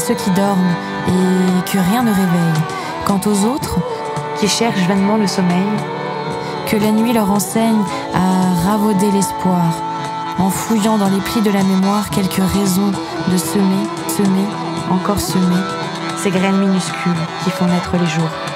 ceux qui dorment et que rien ne réveille. Quant aux autres, qui cherchent vainement le sommeil, que la nuit leur enseigne à ravauder l'espoir, en fouillant dans les plis de la mémoire quelques raisons de semer, encore semer, ces graines minuscules qui font naître les jours.